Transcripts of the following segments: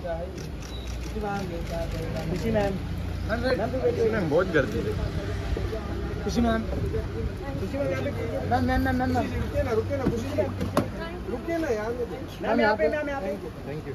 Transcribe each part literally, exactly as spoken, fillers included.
खुशी ma'am ma'am बहुत गर्दी है। Khushi ma'am Khushi ma'am ma'am ma'am ma'am ma'am रुकिए ना रुकिए ना खुशी मैम रुकिए ना यार। मैम यहाँ पे मैम यहाँ पे thank you.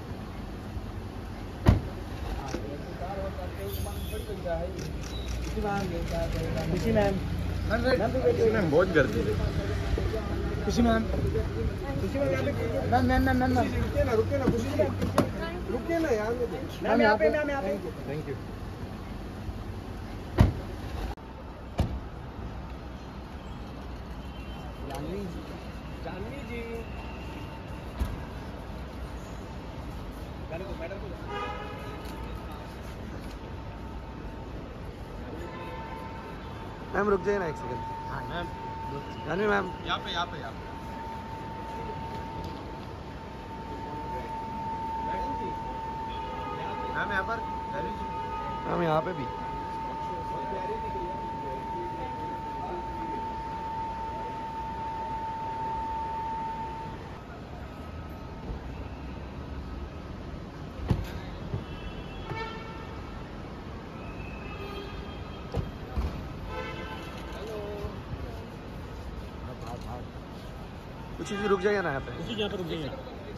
Khushi ma'am ma'am बहुत गर्दी है। Khushi ma'am Khushi ma'am ma'am ma'am ma'am ma'am रुकिए ना रुकिए ना खुशी मैम रुकिए ना यार। मैम यहाँ पे मैम यहाँ पे thank you. Jahnavi Jahnavi ji madam को मैम रुक जाइए ना एक सेकंड। हाँ मैम जानवी मैम यहाँ पे यहाँ पे यहाँ पे मैम यहाँ पर मैम यहाँ पे भी कुछ चीज़ रुक जाइए ना यहाँ पे। उसी यहाँ पर रुक जाइए।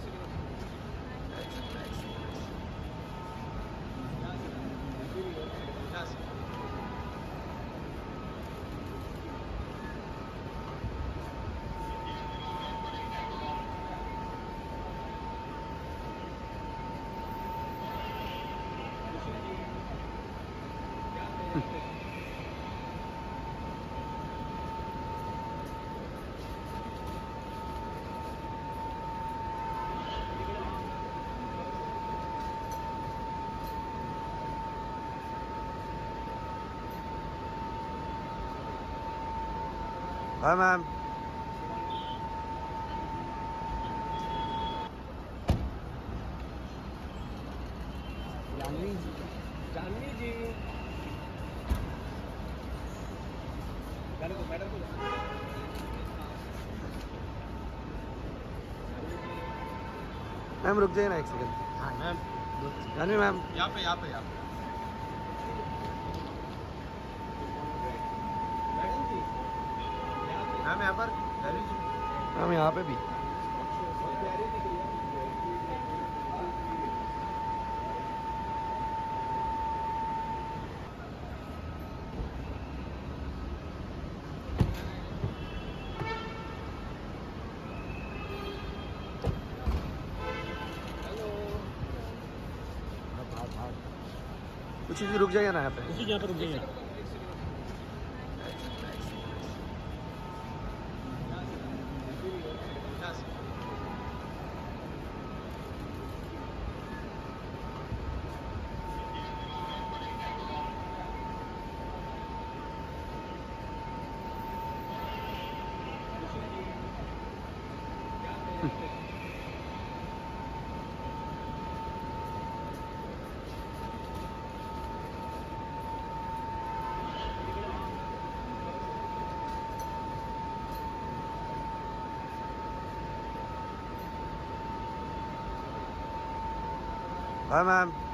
हाँ मैम जानवी जानवी जी मैडम को मैम रुक जाइए ना एक सेकंड। हाँ मैम जानवी मैम यहाँ पे यहाँ पे यहाँ पे मैम यहाँ पर मैम यहाँ पे भी कुछ चीज़ रुक जाइए ना यहाँ पे। उसी यहाँ पर रुक जाइए। हाँ मैम